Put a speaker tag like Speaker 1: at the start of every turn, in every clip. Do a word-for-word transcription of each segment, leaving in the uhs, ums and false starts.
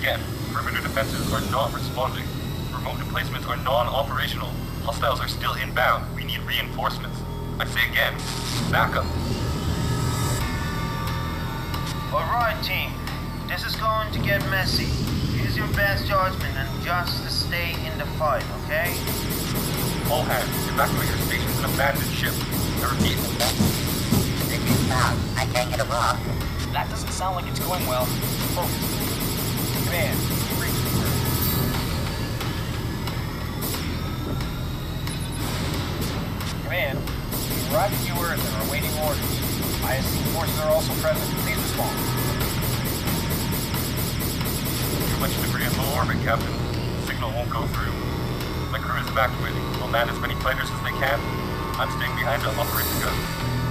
Speaker 1: again, perimeter defenses are not responding. Remote emplacements are non-operational. Hostiles are still inbound. We need reinforcements. I say again, backup.
Speaker 2: Alright, team. This is going to get messy. Use your best judgment and just stay in the fight, okay?
Speaker 1: All hands, evacuate your stations and abandon ship. I repeat.
Speaker 3: This is Bob. I can't get a walk.
Speaker 4: That doesn't sound like it's going well. Focus. Command, reach the bird. Command, we arrived at New Earth and are awaiting orders. I S C forces are also present. Please respond.
Speaker 1: Too much debris in low orbit, Captain. Signal won't go through. My crew is evacuating. We'll land as many fighters as they can. I'm staying behind to operate the guns.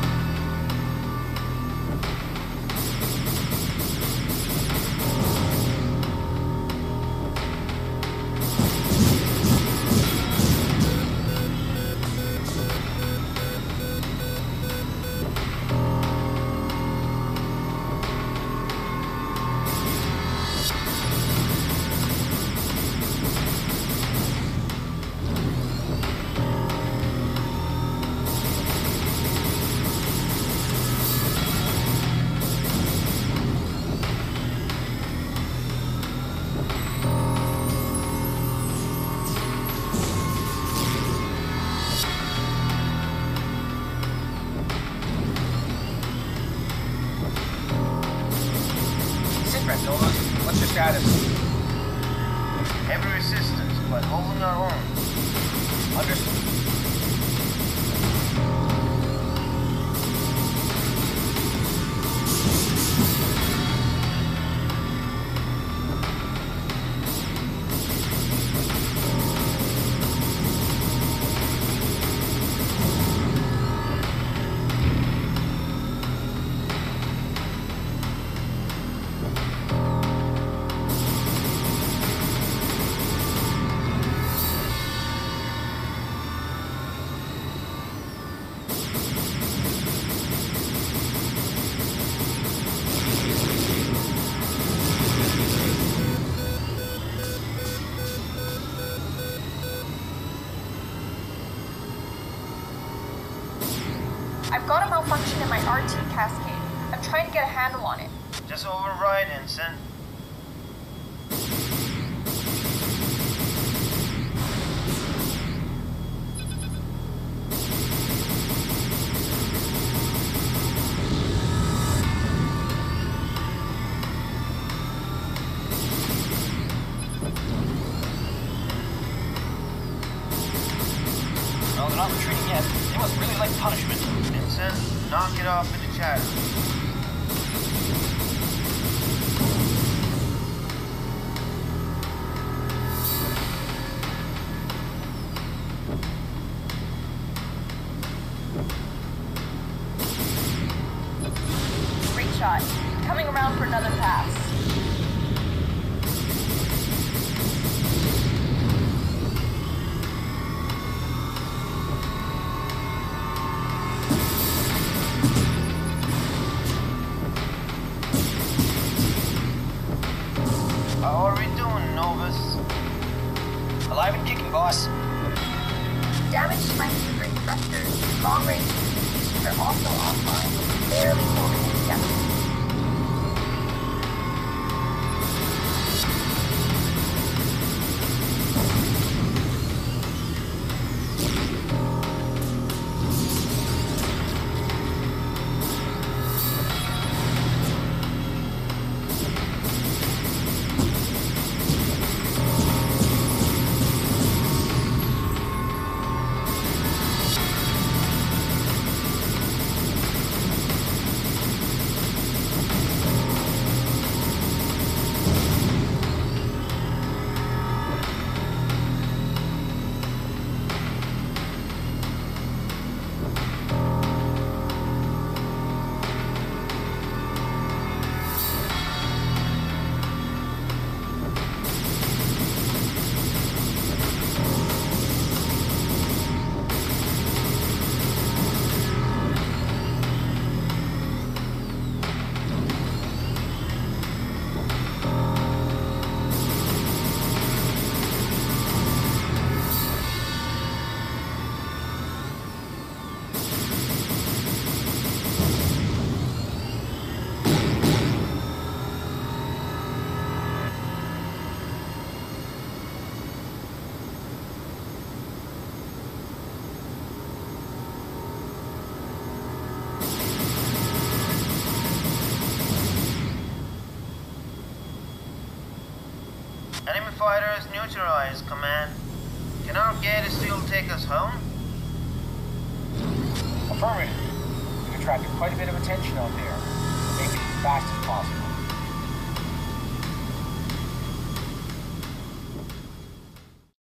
Speaker 4: What's your status?
Speaker 2: Heavy resistance, but holding our own.
Speaker 4: Understood.
Speaker 5: I've got a malfunction in my R T cascade. I'm trying to get a handle on it.
Speaker 2: Just override, Ensign.
Speaker 4: No, they're not retreating yet. They must really like punishment.
Speaker 2: Ensign, knock it off in the chatter.
Speaker 5: Great shot. Coming around for another pass.
Speaker 2: How are we doing, Novus?
Speaker 4: Alive and kicking, boss.
Speaker 5: Damage to my maneuvering thrusters, long range communications are also offline. Barely holding it together.
Speaker 2: pressurized, Command. Can our gate still take us home?
Speaker 4: Affirmative. We've attracted quite a bit of attention out there. Make it as fast as possible.